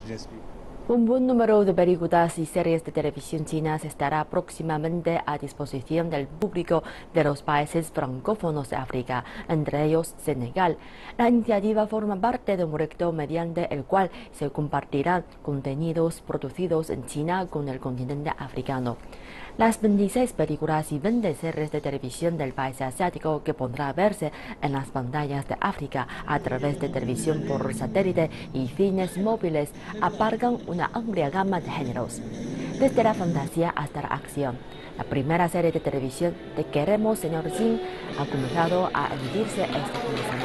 Un buen número de películas y series de televisión chinas estará próximamente a disposición del público de los países francófonos de África, entre ellos Senegal. La iniciativa forma parte de un proyecto mediante el cual se compartirán contenidos producidos en China con el continente africano. Las 26 películas y 20 series de televisión del país asiático que podrá verse en las pantallas de África a través de televisión por satélite y fines móviles abarcan una amplia gama de géneros, desde la fantasía hasta la acción. La primera serie de televisión Te queremos, señor Jin ha comenzado a emitirse este fin de semana.